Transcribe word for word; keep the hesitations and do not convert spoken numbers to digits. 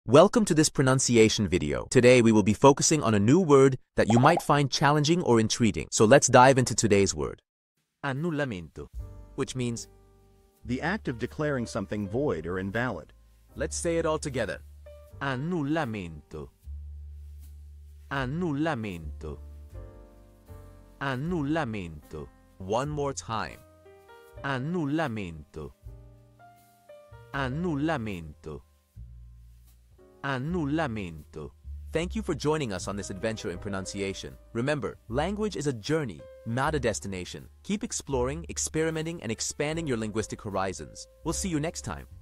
Welcome to this pronunciation video. Today we will be focusing on a new word that you might find challenging or intriguing. So let's dive into today's word. Annullamento, which means the act of declaring something void or invalid. Let's say it all together. Annullamento. Annullamento. Annullamento. One more time. Annullamento. Annullamento. Annullamento. Thank you for joining us on this adventure in pronunciation. Remember, language is a journey, not a destination. Keep exploring, experimenting, and expanding your linguistic horizons. We'll see you next time.